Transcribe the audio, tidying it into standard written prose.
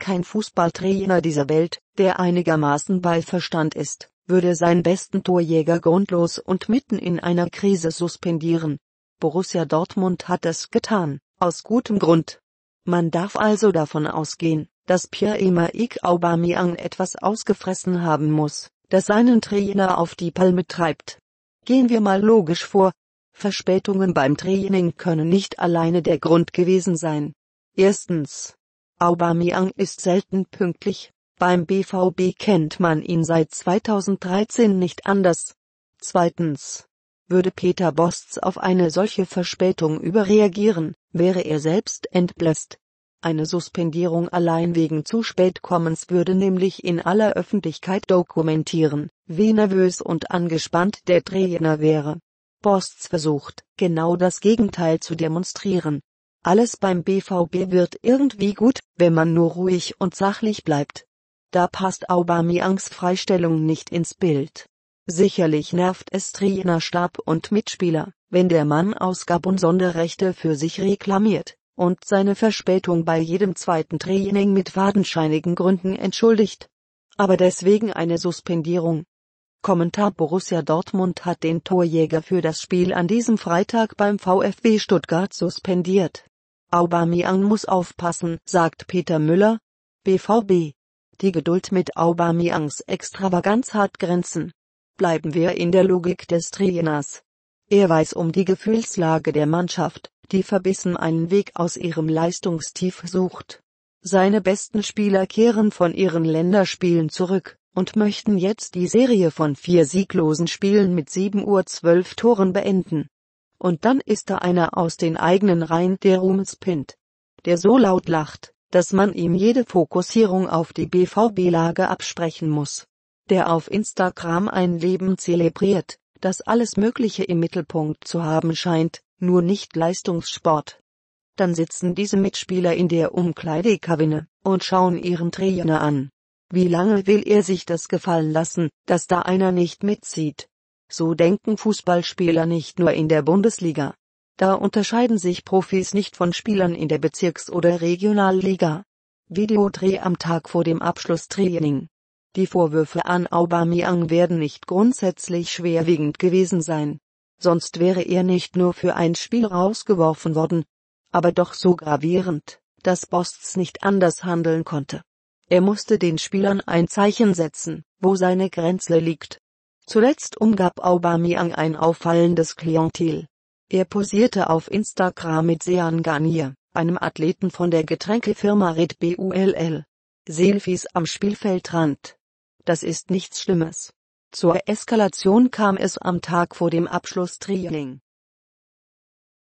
Kein Fußballtrainer dieser Welt, der einigermaßen bei Verstand ist, würde seinen besten Torjäger grundlos und mitten in einer Krise suspendieren. Borussia Dortmund hat es getan, aus gutem Grund. Man darf also davon ausgehen, dass Pierre-Emerick Aubameyang etwas ausgefressen haben muss, das seinen Trainer auf die Palme treibt. Gehen wir mal logisch vor. Verspätungen beim Training können nicht alleine der Grund gewesen sein. Erstens: Aubameyang ist selten pünktlich. Beim BVB kennt man ihn seit 2013 nicht anders. Zweitens: Würde Peter Bosz auf eine solche Verspätung überreagieren, wäre er selbst entblößt. Eine Suspendierung allein wegen zu spät kommens würde nämlich in aller Öffentlichkeit dokumentieren, wie nervös und angespannt der Trainer wäre. Bosz versucht, genau das Gegenteil zu demonstrieren. Alles beim BVB wird irgendwie gut, wenn man nur ruhig und sachlich bleibt. Da passt Aubameyangs Freistellung nicht ins Bild. Sicherlich nervt es Trainerstab und Mitspieler, wenn der Mann aus Gabun Sonderrechte für sich reklamiert und seine Verspätung bei jedem zweiten Training mit fadenscheinigen Gründen entschuldigt. Aber deswegen eine Suspendierung? Kommentar: Borussia Dortmund hat den Torjäger für das Spiel an diesem Freitag beim VfB Stuttgart suspendiert. Aubameyang muss aufpassen, sagt Peter Müller, BVB. Die Geduld mit Aubameyangs Extravaganz hat Grenzen. Bleiben wir in der Logik des Trainers. Er weiß um die Gefühlslage der Mannschaft, die verbissen einen Weg aus ihrem Leistungstief sucht. Seine besten Spieler kehren von ihren Länderspielen zurück und möchten jetzt die Serie von 4 sieglosen Spielen mit 7:12 Toren beenden. Und dann ist da einer aus den eigenen Reihen, der rumspinnt, der so laut lacht, dass man ihm jede Fokussierung auf die BVB-Lage absprechen muss. Der auf Instagram ein Leben zelebriert, das alles Mögliche im Mittelpunkt zu haben scheint, nur nicht Leistungssport. Dann sitzen diese Mitspieler in der Umkleidekabine und schauen ihren Trainer an. Wie lange will er sich das gefallen lassen, dass da einer nicht mitzieht? So denken Fußballspieler nicht nur in der Bundesliga. Da unterscheiden sich Profis nicht von Spielern in der Bezirks- oder Regionalliga. Videodreh am Tag vor dem Abschlusstraining. Die Vorwürfe an Aubameyang werden nicht grundsätzlich schwerwiegend gewesen sein. Sonst wäre er nicht nur für ein Spiel rausgeworfen worden. Aber doch so gravierend, dass Bosz nicht anders handeln konnte. Er musste den Spielern ein Zeichen setzen, wo seine Grenze liegt. Zuletzt umgab Aubameyang ein auffallendes Klientel. Er posierte auf Instagram mit Sean Garnier, einem Athleten von der Getränkefirma Red Bull. Selfies am Spielfeldrand. Das ist nichts Schlimmes. Zur Eskalation kam es am Tag vor dem Abschlusstraining.